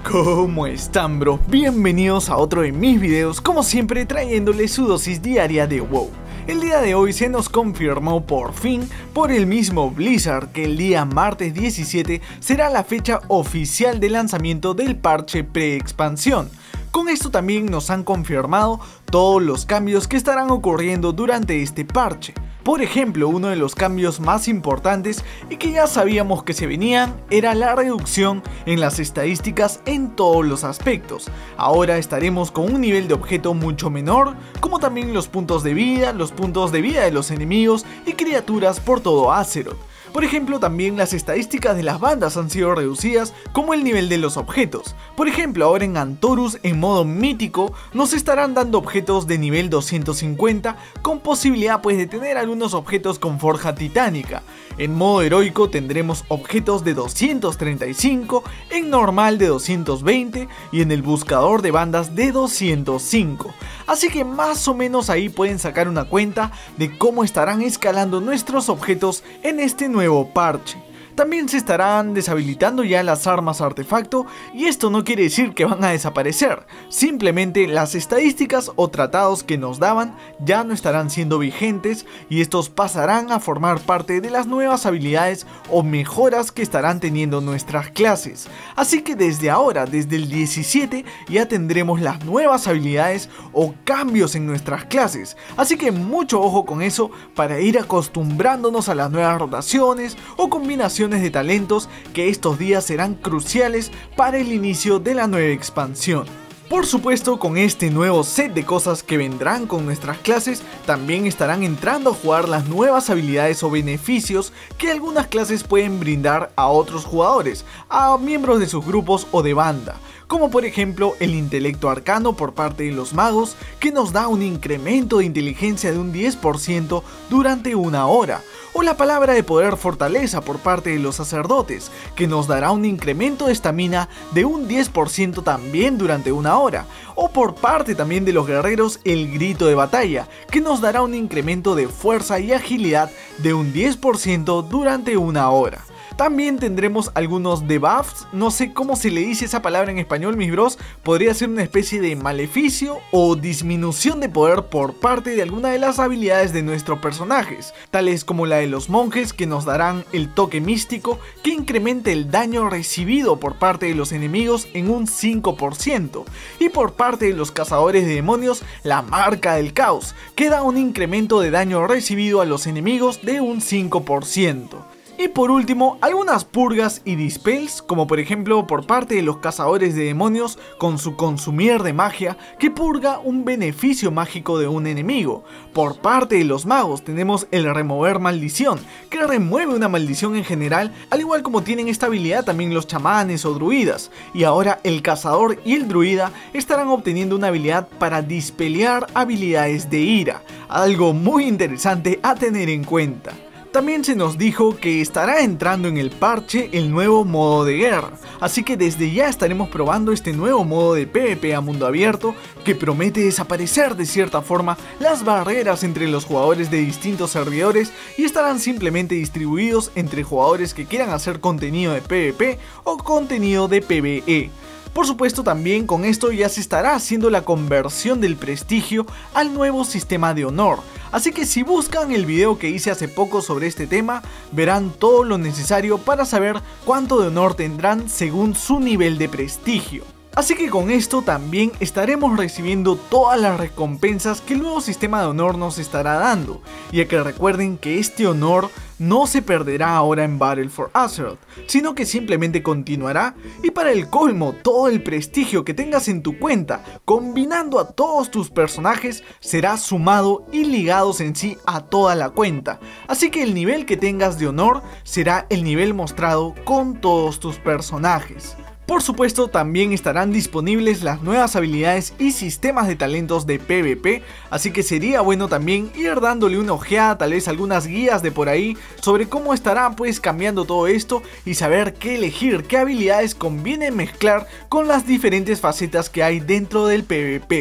¿Cómo están, bro? Bienvenidos a otro de mis videos, como siempre trayéndoles su dosis diaria de WoW. El día de hoy se nos confirmó por fin por el mismo Blizzard que el día martes 17 será la fecha oficial de lanzamiento del parche pre-expansión. Con esto también nos han confirmado todos los cambios que estarán ocurriendo durante este parche. Por ejemplo, uno de los cambios más importantes y que ya sabíamos que se venían era la reducción en las estadísticas en todos los aspectos. Ahora estaremos con un nivel de objeto mucho menor, como también los puntos de vida de los enemigos y criaturas por todo Azeroth. Por ejemplo, también las estadísticas de las bandas han sido reducidas, como el nivel de los objetos. Por ejemplo, ahora en Antorus, en modo mítico, nos estarán dando objetos de nivel 250, con posibilidad de tener algunos objetos con forja titánica. En modo heroico tendremos objetos de 235, en normal de 220 y en el buscador de bandas de 205. Así que más o menos ahí pueden sacar una cuenta de cómo estarán escalando nuestros objetos en este nuevo parche. También se estarán deshabilitando ya las armas artefacto, y esto no quiere decir que van a desaparecer, simplemente las estadísticas o tratados que nos daban ya no estarán siendo vigentes y estos pasarán a formar parte de las nuevas habilidades o mejoras que estarán teniendo nuestras clases. Así que desde ahora, desde el 17, ya tendremos las nuevas habilidades o cambios en nuestras clases, así que mucho ojo con eso para ir acostumbrándonos a las nuevas rotaciones o combinaciones de talentos que estos días serán cruciales para el inicio de la nueva expansión. Por supuesto, con este nuevo set de cosas que vendrán con nuestras clases, también estarán entrando a jugar las nuevas habilidades o beneficios que algunas clases pueden brindar a otros jugadores, a miembros de sus grupos o de banda, como por ejemplo el intelecto arcano por parte de los magos, que nos da un incremento de inteligencia de un 10% durante una hora, o la palabra de poder fortaleza por parte de los sacerdotes, que nos dará un incremento de estamina de un 10% también durante una hora, o por parte también de los guerreros el grito de batalla, que nos dará un incremento de fuerza y agilidad de un 10% durante una hora. También tendremos algunos debuffs, no sé cómo se le dice esa palabra en español, mis bros, podría ser una especie de maleficio o disminución de poder por parte de alguna de las habilidades de nuestros personajes, tales como la de los monjes, que nos darán el toque místico que incrementa el daño recibido por parte de los enemigos en un 5%, y por parte de los cazadores de demonios la marca del caos, que da un incremento de daño recibido a los enemigos de un 5%. Y por último, algunas purgas y dispels, como por ejemplo por parte de los cazadores de demonios con su consumir de magia, que purga un beneficio mágico de un enemigo. Por parte de los magos tenemos el remover maldición, que remueve una maldición en general, al igual como tienen esta habilidad también los chamanes o druidas. Y ahora el cazador y el druida estarán obteniendo una habilidad para dispelear habilidades de ira, algo muy interesante a tener en cuenta. También se nos dijo que estará entrando en el parche el nuevo modo de guerra, así que desde ya estaremos probando este nuevo modo de PvP a mundo abierto que promete desaparecer de cierta forma las barreras entre los jugadores de distintos servidores y estarán simplemente distribuidos entre jugadores que quieran hacer contenido de PvP o contenido de PvE. Por supuesto, también con esto ya se estará haciendo la conversión del prestigio al nuevo sistema de honor, así que si buscan el video que hice hace poco sobre este tema, verán todo lo necesario para saber cuánto de honor tendrán según su nivel de prestigio. Así que con esto también estaremos recibiendo todas las recompensas que el nuevo sistema de honor nos estará dando, ya que recuerden que este honor no se perderá ahora en Battle for Azeroth, sino que simplemente continuará, y para el colmo, todo el prestigio que tengas en tu cuenta, combinando a todos tus personajes, será sumado y ligados en sí a toda la cuenta, así que el nivel que tengas de honor será el nivel mostrado con todos tus personajes. Por supuesto, también estarán disponibles las nuevas habilidades y sistemas de talentos de PvP, así que sería bueno también ir dándole una ojeada, tal vez algunas guías de por ahí sobre cómo estará cambiando todo esto y saber qué elegir, qué habilidades conviene mezclar con las diferentes facetas que hay dentro del PvP.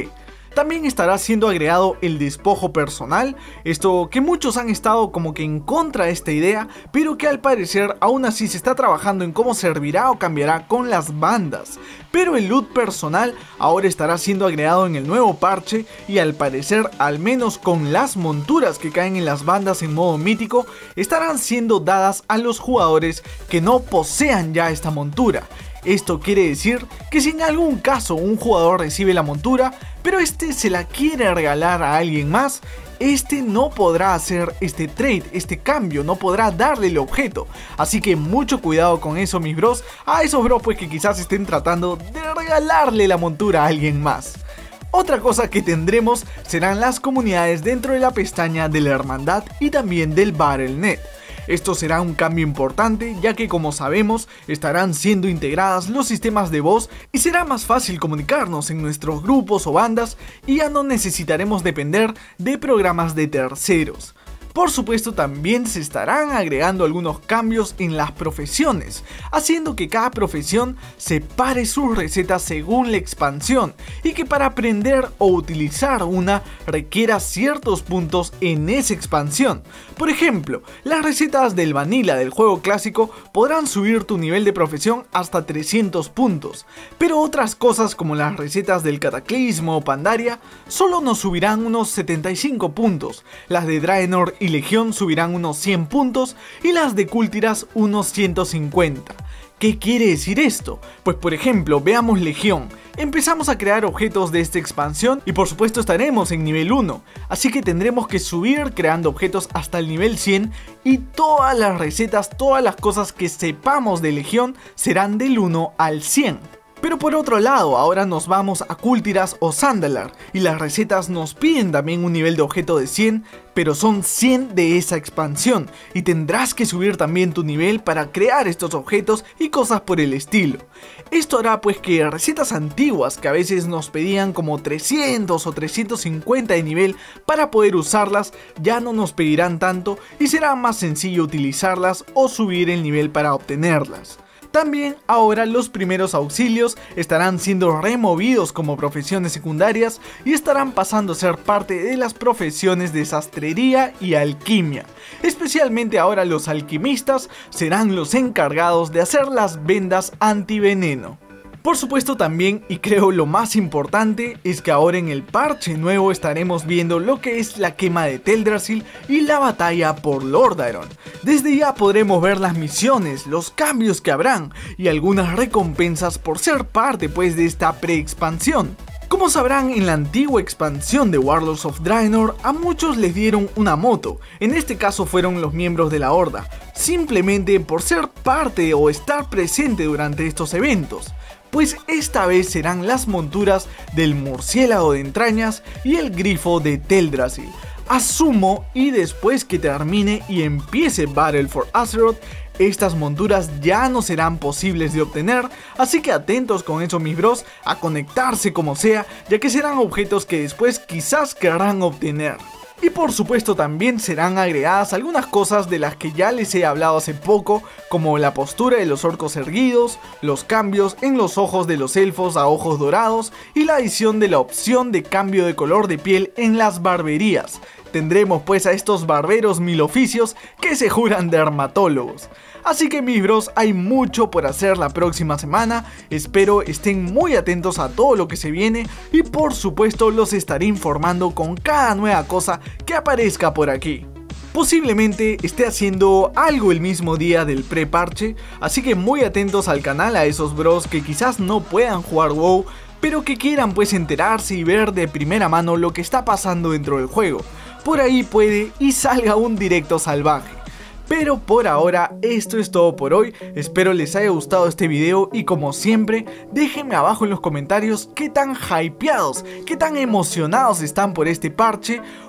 También estará siendo agregado el despojo personal, esto que muchos han estado como que en contra de esta idea, pero que al parecer aún así se está trabajando en cómo servirá o cambiará con las bandas. Pero el loot personal ahora estará siendo agregado en el nuevo parche y al parecer, al menos con las monturas que caen en las bandas en modo mítico, estarán siendo dadas a los jugadores que no posean ya esta montura. Esto quiere decir que si en algún caso un jugador recibe la montura, pero este se la quiere regalar a alguien más, este no podrá hacer este trade, este cambio, no podrá darle el objeto. Así que mucho cuidado con eso, mis bros, a esos bros pues que quizás estén tratando de regalarle la montura a alguien más. Otra cosa que tendremos serán las comunidades dentro de la pestaña de la hermandad y también del Battle.net. Esto será un cambio importante, ya que como sabemos estarán siendo integradas los sistemas de voz y será más fácil comunicarnos en nuestros grupos o bandas y ya no necesitaremos depender de programas de terceros. Por supuesto, también se estarán agregando algunos cambios en las profesiones, haciendo que cada profesión separe sus recetas según la expansión y que para aprender o utilizar una requiera ciertos puntos en esa expansión. Por ejemplo, las recetas del Vanilla del juego clásico podrán subir tu nivel de profesión hasta 300 puntos, pero otras cosas como las recetas del Cataclismo o Pandaria solo nos subirán unos 75 puntos, las de Draenor y Legión subirán unos 100 puntos y las de Kultiras unos 150. ¿Qué quiere decir esto? Pues por ejemplo, veamos Legión. Empezamos a crear objetos de esta expansión y por supuesto estaremos en nivel 1, así que tendremos que subir creando objetos hasta el nivel 100 y todas las recetas, todas las cosas que sepamos de Legión serán del 1 al 100. Pero por otro lado, ahora nos vamos a Kultiras o Zandalar y las recetas nos piden también un nivel de objeto de 100, pero son 100 de esa expansión y tendrás que subir también tu nivel para crear estos objetos y cosas por el estilo. Esto hará pues que recetas antiguas que a veces nos pedían como 300 o 350 de nivel para poder usarlas ya no nos pedirán tanto y será más sencillo utilizarlas o subir el nivel para obtenerlas. También ahora los primeros auxilios estarán siendo removidos como profesiones secundarias y estarán pasando a ser parte de las profesiones de sastrería y alquimia. Especialmente ahora los alquimistas serán los encargados de hacer las vendas antiveneno. Por supuesto también, y creo lo más importante, es que ahora en el parche nuevo estaremos viendo lo que es la quema de Teldrassil y la batalla por Lordaeron. Desde ya podremos ver las misiones, los cambios que habrán y algunas recompensas por ser parte pues de esta pre-expansión. Como sabrán, en la antigua expansión de Warlords of Draenor a muchos les dieron una moto, en este caso fueron los miembros de la Horda, simplemente por ser parte o estar presente durante estos eventos. Pues esta vez serán las monturas del murciélago de entrañas y el grifo de Teldrassil. Asumo y después que termine y empiece Battle for Azeroth, estas monturas ya no serán posibles de obtener, así que atentos con eso mis bros a conectarse como sea, ya que serán objetos que después quizás querrán obtener. Y por supuesto también serán agregadas algunas cosas de las que ya les he hablado hace poco, como la postura de los orcos erguidos, los cambios en los ojos de los elfos a ojos dorados y la adición de la opción de cambio de color de piel en las barberías. Tendremos pues a estos barberos mil oficios que se juran dermatólogos. Así que mis bros, hay mucho por hacer la próxima semana, espero estén muy atentos a todo lo que se viene y por supuesto los estaré informando con cada nueva cosa que aparezca por aquí. Posiblemente esté haciendo algo el mismo día del pre-parche, así que muy atentos al canal a esos bros que quizás no puedan jugar WoW, pero que quieran pues enterarse y ver de primera mano lo que está pasando dentro del juego. Por ahí puede y salga un directo salvaje. Pero por ahora esto es todo por hoy, espero les haya gustado este video y como siempre déjenme abajo en los comentarios qué tan hypeados, qué tan emocionados están por este parche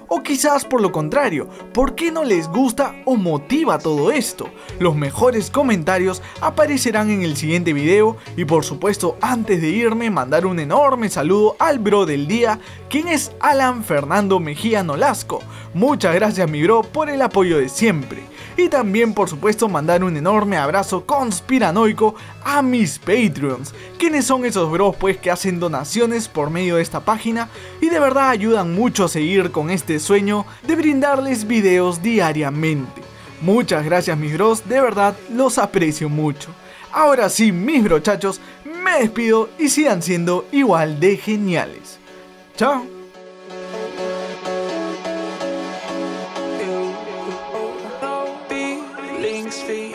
O quizás por lo contrario, ¿por qué no les gusta o motiva todo esto? Los mejores comentarios aparecerán en el siguiente video y por supuesto antes de irme mandar un enorme saludo al bro del día, quien es Alan Fernando Mejía Nolasco. Muchas gracias mi bro por el apoyo de siempre. Y también por supuesto mandar un enorme abrazo conspiranoico a mis Patreons, quienes son esos bros pues que hacen donaciones por medio de esta página y de verdad ayudan mucho a seguir con este sueño de brindarles videos diariamente. Muchas gracias mis bros, de verdad los aprecio mucho. Ahora sí mis brochachos, me despido y sigan siendo igual de geniales. Chao. Feet